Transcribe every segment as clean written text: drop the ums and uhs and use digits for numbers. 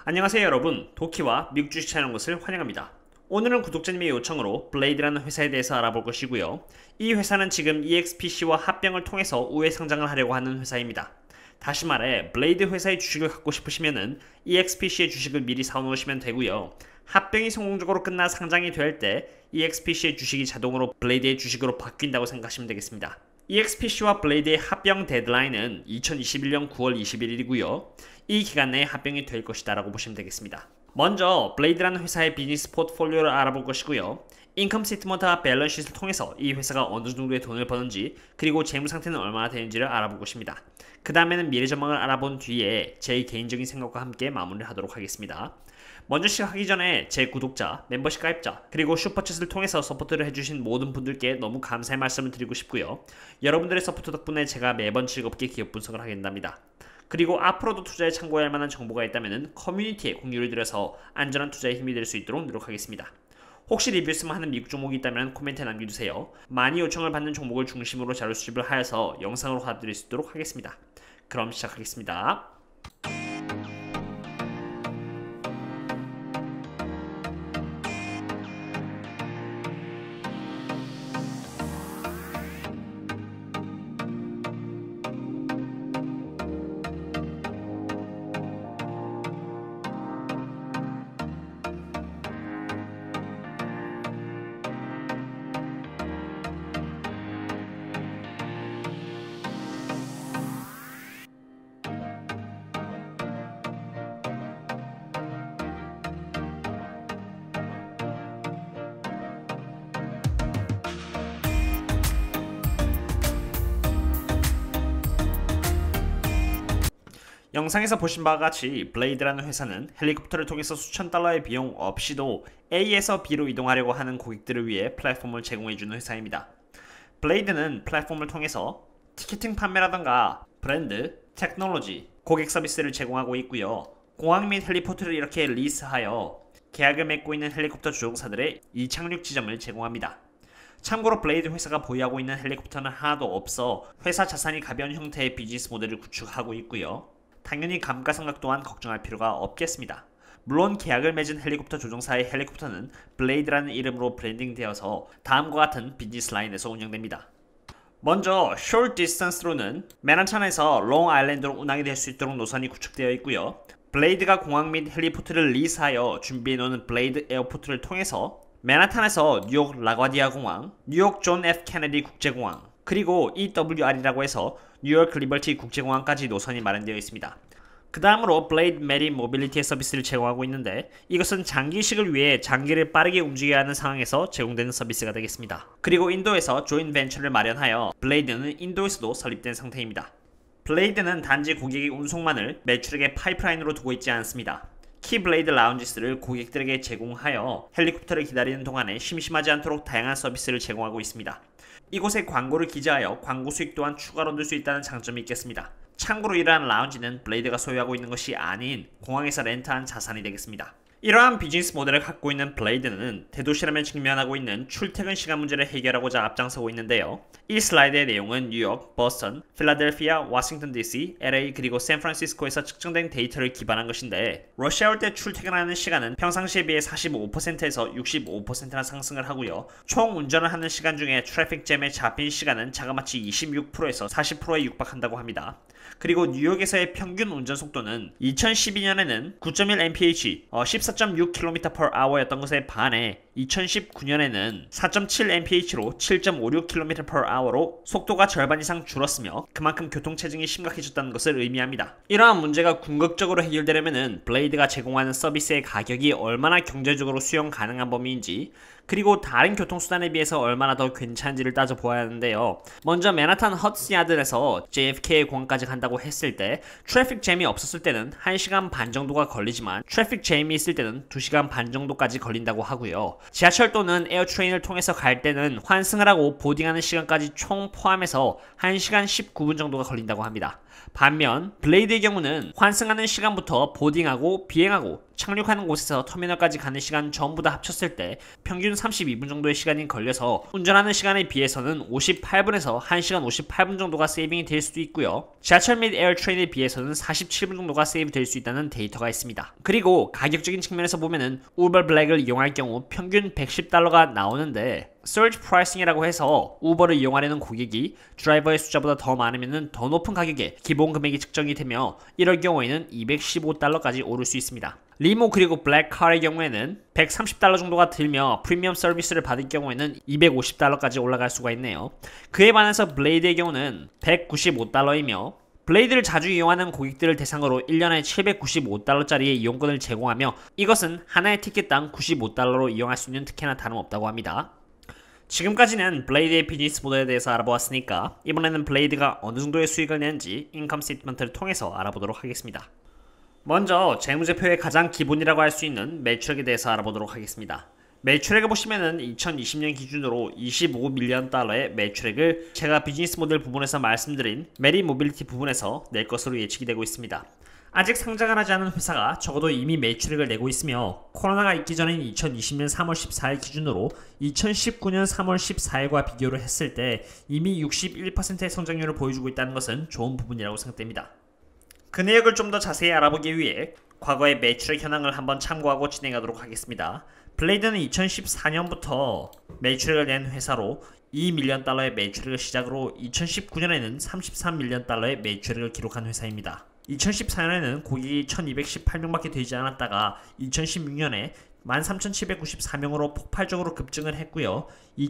안녕하세요 여러분, 도키와 미국 주식 찾아온 것을 환영합니다. 오늘은 구독자님의 요청으로 블레이드라는 회사에 대해서 알아볼 것이고요. 이 회사는 지금 EXPC와 합병을 통해서 우회 상장을 하려고 하는 회사입니다. 다시 말해 블레이드 회사의 주식을 갖고 싶으시면은 EXPC의 주식을 미리 사놓으시면 되고요. 합병이 성공적으로 끝나 상장이 될 때 EXPC의 주식이 자동으로 블레이드의 주식으로 바뀐다고 생각하시면 되겠습니다. EXPC와 블레이드의 합병 데드라인은 2021년 9월 21일이고요. 이 기간 내에 합병이 될 것이다 라고 보시면 되겠습니다. 먼저 블레이드라는 회사의 비즈니스 포트폴리오를 알아볼 것이고요. 인컴 스테이트먼트와 밸런스시트를 통해서 이 회사가 어느 정도의 돈을 버는지 그리고 재무 상태는 얼마나 되는지를 알아볼 것입니다. 그 다음에는 미래 전망을 알아본 뒤에 제 개인적인 생각과 함께 마무리를 하도록 하겠습니다. 먼저 시작하기 전에 제 구독자, 멤버십 가입자, 그리고 슈퍼챗을 통해서 서포트를 해주신 모든 분들께 너무 감사의 말씀을 드리고 싶고요. 여러분들의 서포트 덕분에 제가 매번 즐겁게 기업 분석을 하게 된답니다. 그리고 앞으로도 투자에 참고할 만한 정보가 있다면 커뮤니티에 공유를 드려서 안전한 투자에 힘이 될 수 있도록 노력하겠습니다. 혹시 리뷰했으면 하는 미국 종목이 있다면 코멘트에 남겨주세요. 많이 요청을 받는 종목을 중심으로 자료 수집을 하여서 영상으로 화답드릴 수 있도록 하겠습니다. 그럼 시작하겠습니다. 영상에서 보신 바와 같이 블레이드라는 회사는 헬리콥터를 통해서 수천 달러의 비용 없이도 A에서 B로 이동하려고 하는 고객들을 위해 플랫폼을 제공해주는 회사입니다. 블레이드는 플랫폼을 통해서 티켓팅 판매라던가 브랜드, 테크놀로지, 고객 서비스를 제공하고 있고요. 공항 및 헬리포트를 이렇게 리스하여 계약을 맺고 있는 헬리콥터 조종사들의 이착륙 지점을 제공합니다. 참고로 블레이드 회사가 보유하고 있는 헬리콥터는 하나도 없어 회사 자산이 가벼운 형태의 비즈니스 모델을 구축하고 있고요. 당연히 감가상각 또한 걱정할 필요가 없겠습니다. 물론 계약을 맺은 헬리콥터 조종사의 헬리콥터는 블레이드라는 이름으로 브랜딩되어서 다음과 같은 비즈니스 라인에서 운영됩니다. 먼저 Short Distance로는 맨하탄에서 롱 아일랜드로 운항이 될 수 있도록 노선이 구축되어 있고요. 블레이드가 공항 및 헬리포트를 리스하여 준비해놓은 블레이드 에어포트를 통해서 맨하탄에서 뉴욕 라과디아 공항, 뉴욕 존 F 케네디 국제공항, 그리고 EWR이라고 해서 뉴욕 리버티 국제공항까지 노선이 마련되어 있습니다. 그 다음으로 블레이드 메린 모빌리티 서비스를 제공하고 있는데 이것은 장기이식을 위해 장기를 빠르게 움직여야 하는 상황에서 제공되는 서비스가 되겠습니다. 그리고 인도에서 조인 벤처를 마련하여 블레이드는 인도에서도 설립된 상태입니다. 블레이드는 단지 고객의 운송만을 매출액의 파이프라인으로 두고 있지 않습니다. 키블레이드 라운지스를 고객들에게 제공하여 헬리콥터를 기다리는 동안에 심심하지 않도록 다양한 서비스를 제공하고 있습니다. 이곳에 광고를 기재하여 광고 수익 또한 추가로 얻을 수 있다는 장점이 있겠습니다. 참고로 이러한 라운지는 블레이드가 소유하고 있는 것이 아닌 공항에서 렌트한 자산이 되겠습니다. 이러한 비즈니스 모델을 갖고 있는 블레이드는 대도시라면 직면하고 있는 출퇴근 시간 문제를 해결하고자 앞장서고 있는데요. 이 슬라이드의 내용은 뉴욕, 버스턴, 필라델피아, 워싱턴 DC, LA 그리고 샌프란시스코에서 측정된 데이터를 기반한 것인데 러시아올 때 출퇴근하는 시간은 평상시에 비해 45%에서 65%나 상승을 하고요. 총 운전을 하는 시간 중에 트래픽 잼에 잡힌 시간은 자그마치 26%에서 40%에 육박한다고 합니다. 그리고 뉴욕에서의 평균 운전 속도는 2012년에는 9.1mph, 14.6km/h였던 것에 반해 2019년에는 4.7mph로 7.56km/h로 속도가 절반 이상 줄었으며 그만큼 교통체증이 심각해졌다는 것을 의미합니다. 이러한 문제가 궁극적으로 해결되려면 블레이드가 제공하는 서비스의 가격이 얼마나 경제적으로 수용 가능한 범위인지 그리고 다른 교통수단에 비해서 얼마나 더 괜찮은지를 따져보아야 하는데요. 먼저 맨하탄 허드슨야드에서 JFK 공항까지 간다고 했을 때 트래픽 잼이 없었을 때는 1시간 반 정도가 걸리지만 트래픽 잼이 있을 때는 2시간 반 정도까지 걸린다고 하고요. 지하철 또는 에어트레인을 통해서 갈 때는 환승을 하고 보딩하는 시간까지 총 포함해서 1시간 19분 정도가 걸린다고 합니다. 반면 블레이드의 경우는 환승하는 시간부터 보딩하고 비행하고 착륙하는 곳에서 터미널까지 가는 시간 전부 다 합쳤을 때 평균 32분 정도의 시간이 걸려서 운전하는 시간에 비해서는 58분에서 1시간 58분 정도가 세이빙이 될 수도 있고요. 지하철 및 에어트레인에 비해서는 47분 정도가 세이브 될 수 있다는 데이터가 있습니다. 그리고 가격적인 측면에서 보면은 우버 블랙을 이용할 경우 평균 $110가 나오는데 서지 프라이싱이라고 해서 우버를 이용하려는 고객이 드라이버의 숫자보다 더 많으면 더 높은 가격에 기본 금액이 측정이 되며 이럴 경우에는 $215까지 오를 수 있습니다. 리모 그리고 블랙카의 경우에는 $130 정도가 들며 프리미엄 서비스를 받을 경우에는 $250까지 올라갈 수가 있네요. 그에 반해서 블레이드의 경우는 $195이며 블레이드를 자주 이용하는 고객들을 대상으로 1년에 $795짜리의 이용권을 제공하며 이것은 하나의 티켓당 $95로 이용할 수 있는 특혜나 다름없다고 합니다. 지금까지는 블레이드의 비즈니스 모델에 대해서 알아보았으니까 이번에는 블레이드가 어느 정도의 수익을 내는지 인컴 스테이트먼트를 통해서 알아보도록 하겠습니다. 먼저 재무제표의 가장 기본이라고 할 수 있는 매출액에 대해서 알아보도록 하겠습니다. 매출액을 보시면은 2020년 기준으로 $25밀리언의 매출액을 제가 비즈니스 모델 부분에서 말씀드린 메리 모빌리티 부분에서 낼 것으로 예측이 되고 있습니다. 아직 상장을 하지 않은 회사가 적어도 이미 매출액을 내고 있으며 코로나가 있기 전인 2020년 3월 14일 기준으로 2019년 3월 14일과 비교를 했을 때 이미 61%의 성장률을 보여주고 있다는 것은 좋은 부분이라고 생각됩니다. 그 내역을 좀 더 자세히 알아보기 위해 과거의 매출액 현황을 한번 참고하고 진행하도록 하겠습니다. 블레이드는 2014년부터 매출액을 낸 회사로 $2밀리언의 매출액을 시작으로 2019년에는 $33밀리언의 매출액을 기록한 회사입니다. 2014년에는 고객이 1218명밖에 되지 않았다가 2016년에 13,794명으로 폭발적으로 급증을 했고요.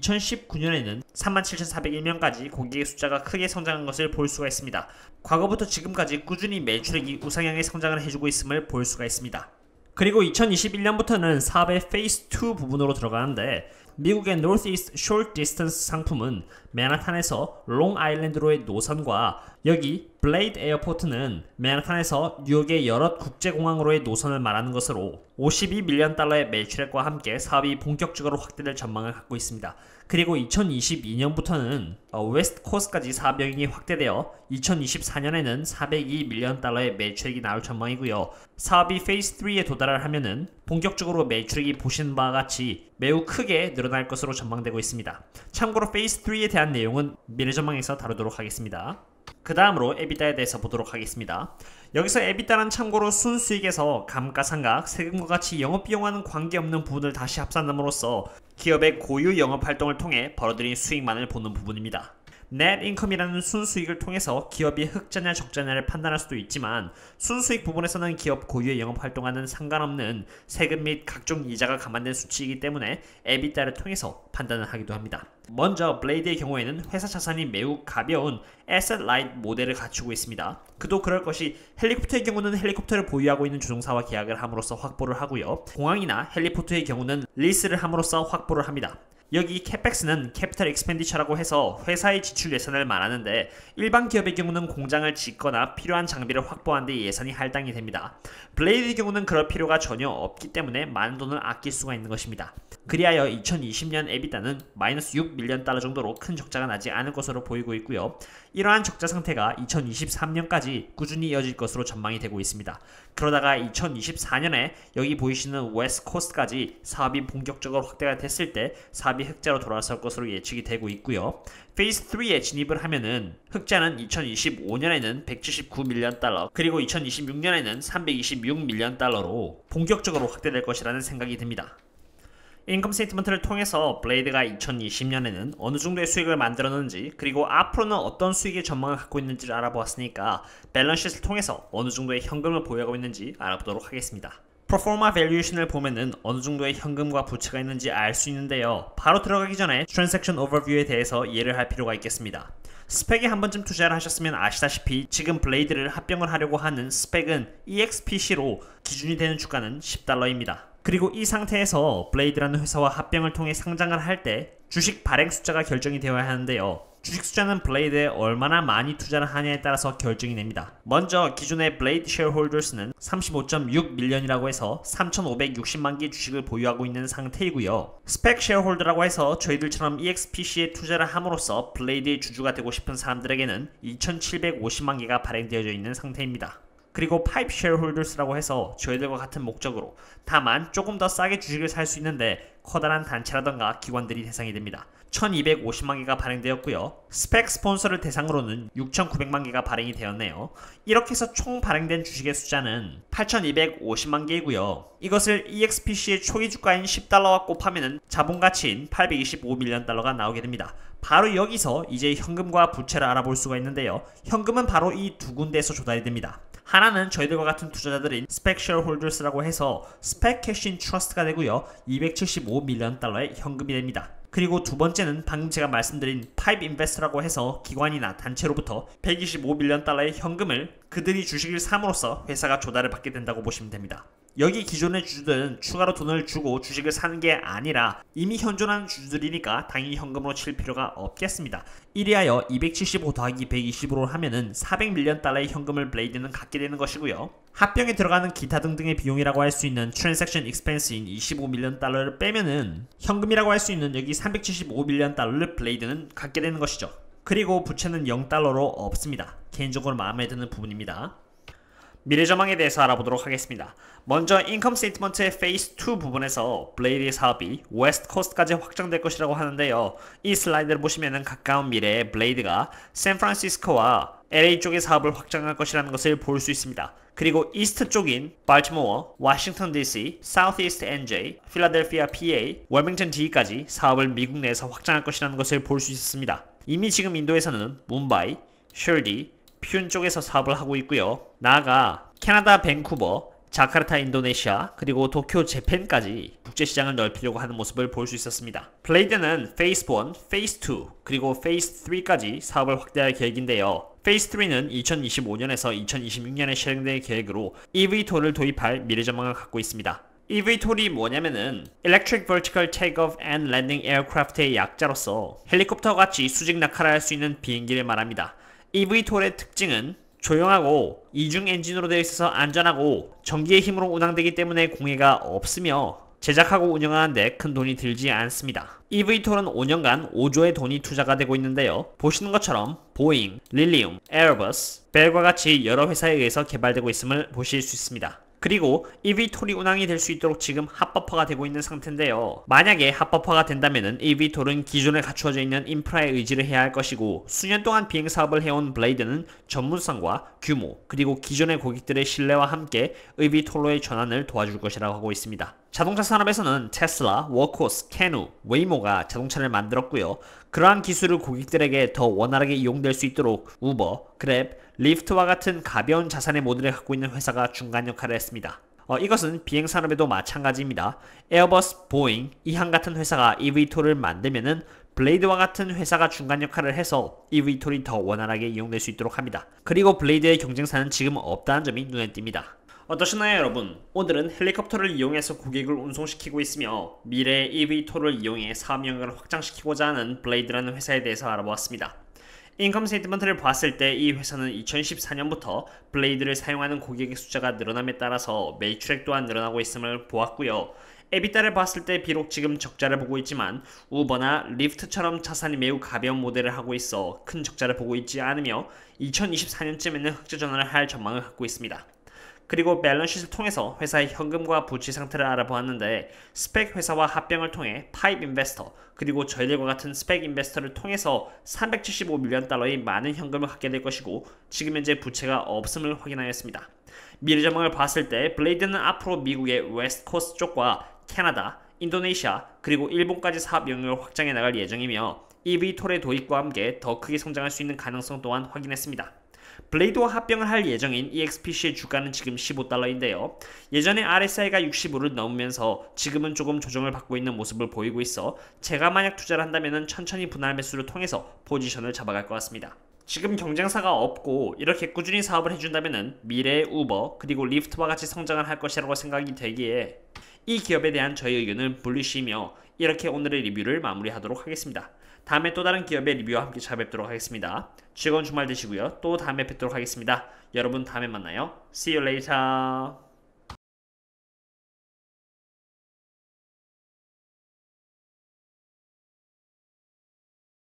2019년에는 37,401명까지 고객의 숫자가 크게 성장한 것을 볼 수가 있습니다. 과거부터 지금까지 꾸준히 매출액이 우상향의 성장을 해주고 있음을 볼 수가 있습니다. 그리고 2021년부터는 사업의 페이스 2 부분으로 들어가는데 미국의 Northeast Short Distance 상품은 맨하탄에서 롱아일랜드로의 노선과 여기 블레이드 에어포트는 맨하탄에서 뉴욕의 여러 국제공항으로의 노선을 말하는 것으로 $52밀리언의 매출액과 함께 사업이 본격적으로 확대될 전망을 갖고 있습니다. 그리고 2022년부터는 웨스트 코스트까지 사업 영역이 확대되어 2024년에는 $402밀리언의 매출액이 나올 전망이고요. 사업이 페이스 3에 도달을 하면은 본격적으로 매출액이 보시는 바와 같이 매우 크게 늘어날 것으로 전망되고 있습니다. 참고로 페이스 3에 대한 내용은 미래 전망에서 다루도록 하겠습니다. 그 다음으로 에비타에 대해서 보도록 하겠습니다. 여기서 에비타는 참고로 순수익에서 감가상각, 세금과 같이 영업비용과는 관계없는 부분을 다시 합산함으로써 기업의 고유 영업활동을 통해 벌어들인 수익만을 보는 부분입니다. net income이라는 순수익을 통해서 기업이 흑자냐 적자냐를 판단할 수도 있지만 순수익 부분에서는 기업 고유의 영업활동과는 상관없는 세금 및 각종 이자가 감안된 수치이기 때문에 에비타를 통해서 판단을 하기도 합니다. 먼저 블레이드의 경우에는 회사 자산이 매우 가벼운 Asset Light 모델을 갖추고 있습니다. 그도 그럴 것이 헬리콥터의 경우는 헬리콥터를 보유하고 있는 조종사와 계약을 함으로써 확보를 하고요. 공항이나 헬리포트의 경우는 리스를 함으로써 확보를 합니다. 여기 CapEx는 Capital Expenditure라고 해서 회사의 지출 예산을 말하는데 일반 기업의 경우는 공장을 짓거나 필요한 장비를 확보하는 데 예산이 할당이 됩니다. 블레이드의 경우는 그럴 필요가 전혀 없기 때문에 많은 돈을 아낄 수가 있는 것입니다. 그리하여 2020년 에비타는 $-6밀리언 정도로 큰 적자가 나지 않을 것으로 보이고 있고요. 이러한 적자 상태가 2023년까지 꾸준히 이어질 것으로 전망이 되고 있습니다. 그러다가 2024년에 여기 보이시는 웨스트 코스트까지 사업이 본격적으로 확대가 됐을 때 사업이 흑자로 돌아설 것으로 예측이 되고 있고요. 페이스 3에 진입을 하면은 흑자는 2025년에는 $179밀리언 그리고 2026년에는 $326밀리언로 본격적으로 확대될 것이라는 생각이 듭니다. 인컴 스테이트먼트를 통해서 블레이드가 2020년에는 어느 정도의 수익을 만들었는지 그리고 앞으로는 어떤 수익의 전망을 갖고 있는지를 알아보았으니까 밸런스시트를 통해서 어느 정도의 현금을 보유하고 있는지 알아보도록 하겠습니다. 프로포마 밸류에이션을 보면은 어느 정도의 현금과 부채가 있는지 알 수 있는데요. 바로 들어가기 전에 트랜잭션 오버뷰에 대해서 이해를 할 필요가 있겠습니다. 스펙에 한 번쯤 투자를 하셨으면 아시다시피 지금 블레이드를 합병을 하려고 하는 스펙은 EXPC로 기준이 되는 주가는 $10입니다. 그리고 이 상태에서 블레이드라는 회사와 합병을 통해 상장을 할 때 주식 발행 숫자가 결정이 되어야 하는데요. 주식 숫자는 블레이드에 얼마나 많이 투자를 하냐에 따라서 결정이 됩니다. 먼저 기존의 블레이드 쉐어홀더스는 35.6밀리언이라고 해서 3,560만 개 주식을 보유하고 있는 상태이고요. 스펙 쉐어홀더라고 해서 저희들처럼 EXPC에 투자를 함으로써 블레이드의 주주가 되고 싶은 사람들에게는 2,750만 개가 발행되어져 있는 상태입니다. 그리고 파이프 쉐어홀더스라고 해서 저희들과 같은 목적으로 다만 조금 더 싸게 주식을 살 수 있는데 커다란 단체라던가 기관들이 대상이 됩니다. 1250만 개가 발행되었고요. 스펙 스폰서를 대상으로는 6900만 개가 발행이 되었네요. 이렇게 해서 총 발행된 주식의 숫자는 8250만 개이고요. 이것을 EXPC의 초기 주가인 10달러와 곱하면 자본가치인 825밀리언 달러가 나오게 됩니다. 바로 여기서 이제 현금과 부채를 알아볼 수가 있는데요. 현금은 바로 이 두 군데에서 조달이 됩니다. 하나는 저희들과 같은 투자자들인 스펙 쉐어홀더스라고 해서 스펙 캐시인 트러스트가 되고요. 275밀리언 달러의 현금이 됩니다. 그리고 두 번째는 방금 제가 말씀드린 파이브 인베스터라고 해서 기관이나 단체로부터 125밀리언 달러의 현금을 그들이 주식을 삼으로써 회사가 조달을 받게 된다고 보시면 됩니다. 여기 기존의 주주들은 추가로 돈을 주고 주식을 사는 게 아니라 이미 현존하는 주주들이니까 당연히 현금으로 칠 필요가 없겠습니다. 이리하여 275 더하기 120으로 하면은 400밀리언 달러의 현금을 블레이드는 갖게 되는 것이고요. 합병에 들어가는 기타 등등의 비용이라고 할 수 있는 트랜잭션 익스펜스인 25밀리언 달러를 빼면은 현금이라고 할 수 있는 여기 375밀리언 달러를 블레이드는 갖게 되는 것이죠. 그리고 부채는 0달러로 없습니다. 개인적으로 마음에 드는 부분입니다. 미래 전망에 대해서 알아보도록 하겠습니다. 먼저 인컴 스테이트먼트의 페이스 2 부분에서 블레이드의 사업이 웨스트 코스트까지 확장될 것이라고 하는데요. 이 슬라이드를 보시면 가까운 미래에 블레이드가 샌프란시스코와 LA 쪽의 사업을 확장할 것이라는 것을 볼 수 있습니다. 그리고 이스트 쪽인 발티모어, 워싱턴 DC, 사우스이스트 NJ, 필라델피아 PA, 월밍턴 D까지 사업을 미국 내에서 확장할 것이라는 것을 볼 수 있습니다. 이미 지금 인도에서는 뭄바이, 셔디, 퓨온 쪽에서 사업을 하고 있고요. 나아가 캐나다 밴쿠버, 자카르타 인도네시아, 그리고 도쿄 재팬까지 국제시장을 넓히려고 하는 모습을 볼 수 있었습니다. 블레이드는 페이스 1, 페이스 2, 그리고 페이스 3까지 사업을 확대할 계획인데요. 페이스 3는 2025년에서 2026년에 실행될 계획으로 eVTOL을 도입할 미래 전망을 갖고 있습니다. eVTOL이 뭐냐면은 Electric Vertical Takeoff and Landing Aircraft의 약자로서 헬리콥터 같이 수직 낙하를 할 수 있는 비행기를 말합니다. eVTOL의 특징은 조용하고 이중 엔진으로 되어 있어서 안전하고 전기의 힘으로 운항되기 때문에 공해가 없으며 제작하고 운영하는데 큰 돈이 들지 않습니다. eVTOL은 5년간 5조의 돈이 투자가 되고 있는데요. 보시는 것처럼 보잉, 릴리움, 에어버스, 벨과 같이 여러 회사에 의해서 개발되고 있음을 보실 수 있습니다. 그리고 eVTOL이 운항이 될 수 있도록 지금 합법화가 되고 있는 상태인데요. 만약에 합법화가 된다면 eVTOL은 기존에 갖추어져 있는 인프라에 의지를 해야 할 것이고 수년 동안 비행 사업을 해온 블레이드는 전문성과 규모 그리고 기존의 고객들의 신뢰와 함께 eVTOL로의 전환을 도와줄 것이라고 하고 있습니다. 자동차 산업에서는 테슬라, 워크호스, 캐누, 웨이모가 자동차를 만들었고요. 그러한 기술을 고객들에게 더 원활하게 이용될 수 있도록 우버, 그랩, 리프트와 같은 가벼운 자산의 모델을 갖고 있는 회사가 중간 역할을 했습니다. 이것은 비행 산업에도 마찬가지입니다. 에어버스, 보잉, 이항 같은 회사가 eVTOL을 만들면은 블레이드와 같은 회사가 중간 역할을 해서 eVTOL이 더 원활하게 이용될 수 있도록 합니다. 그리고 블레이드의 경쟁사는 지금 없다는 점이 눈에 띕니다. 어떠셨나요 여러분? 오늘은 헬리콥터를 이용해서 고객을 운송시키고 있으며 미래의 eVTOL을 이용해 사업 영역을 확장시키고자 하는 블레이드라는 회사에 대해서 알아보았습니다. 인컴 스테이트먼트를 봤을 때 이 회사는 2014년부터 블레이드를 사용하는 고객의 숫자가 늘어남에 따라서 매출액 또한 늘어나고 있음을 보았고요. 에비타를 봤을 때 비록 지금 적자를 보고 있지만 우버나 리프트처럼 자산이 매우 가벼운 모델을 하고 있어 큰 적자를 보고 있지 않으며 2024년쯤에는 흑자 전환을 할 전망을 갖고 있습니다. 그리고 밸런시를 통해서 회사의 현금과 부채 상태를 알아보았는데 스펙 회사와 합병을 통해 파이브 인베스터 그리고 저희들과 같은 스펙 인베스터를 통해서 375밀리언 달러의 많은 현금을 갖게 될 것이고 지금 현재 부채가 없음을 확인하였습니다. 미래 전망을 봤을 때 블레이드는 앞으로 미국의 웨스트 코스트 쪽과 캐나다, 인도네시아 그리고 일본까지 사업 영역을 확장해 나갈 예정이며 eVTOL의 도입과 함께 더 크게 성장할 수 있는 가능성 또한 확인했습니다. 블레이드와 합병을 할 예정인 EXPC의 주가는 지금 15달러인데요. 예전에 RSI가 65를 넘으면서 지금은 조금 조정을 받고 있는 모습을 보이고 있어 제가 만약 투자를 한다면 천천히 분할 매수를 통해서 포지션을 잡아갈 것 같습니다. 지금 경쟁사가 없고 이렇게 꾸준히 사업을 해준다면 미래의 우버 그리고 리프트와 같이 성장을 할 것이라고 생각이 되기에 이 기업에 대한 저희 의견은 불리시이며 이렇게 오늘의 리뷰를 마무리하도록 하겠습니다. 다음에 또 다른 기업의 리뷰와 함께 찾아뵙도록 하겠습니다. 즐거운 주말 되시고요. 또 다음에 뵙도록 하겠습니다. 여러분 다음에 만나요. See you later.